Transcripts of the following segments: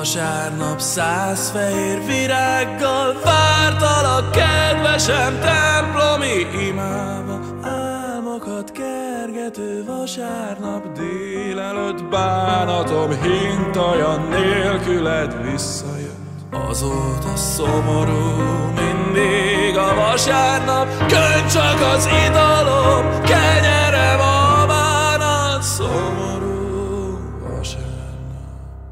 Vasárnap 100 fehér virággal vártalak, kedvesem, templomi imába. Álmokat kergető vasárnap délelőtt, bánatom hintaja nélküled visszajött. Azóta szomorú mindig a vasárnap, könny csak az italom, kenyerem a bánat. Szomorú vasárnap,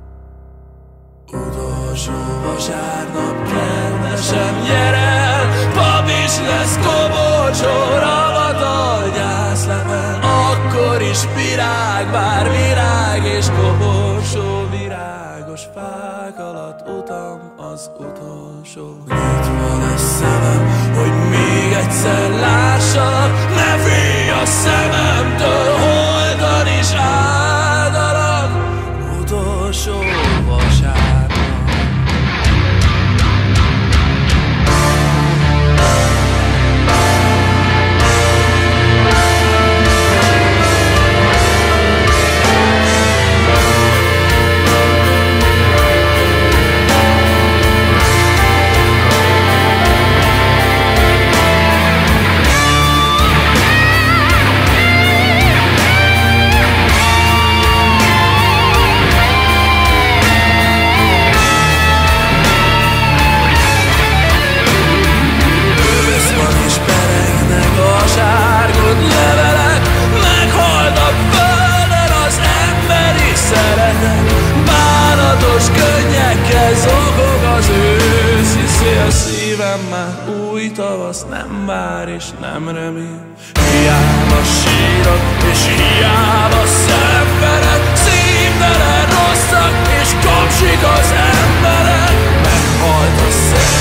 utolsó vasárnap, kedvesem, gyere el, pap is lesz, koborsó, ravatal, gyászlepen. Akkor is virág, bár virág és koborsó, virágos fák alatt utam az utolsó. Nyitva lesz szemem, hogy még egyszer lássalak, ne félj a szememtől, holtan is áldalak. Utolsó vasárnap. Bánatos könnyekkel zokog az ősz, hiszi a szívem már új tavasz nem vár és nem remél. Hiába sírok és hiába szenvedek, szívtelen rosszak és kapsik az emberek. Meghalt a szem.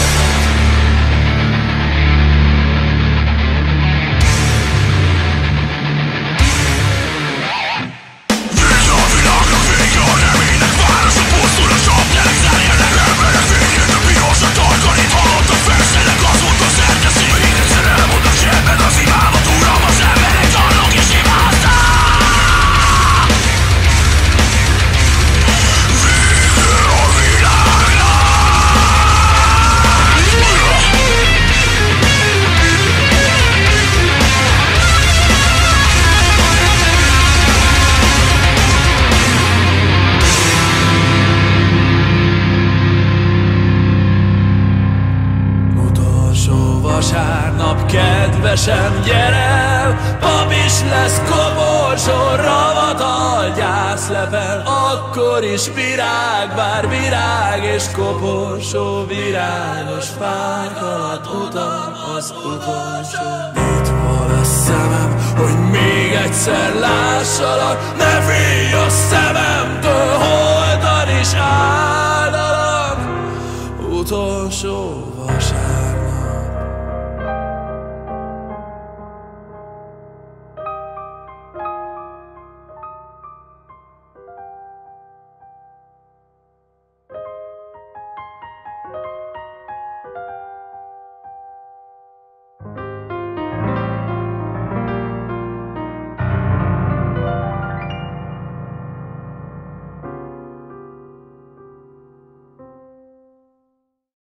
Vasárnap, kedvesem, gyere el, pap is lesz, koborsó, ravatal, gyászlepel. Akkor is virág, bár virág és koporsó, virágos fák alatt utam az utolsó. Nyitva lesz szemem, hogy még egyszer lássalak, ne félj a szememtől, holtan is áldalak. Utolsó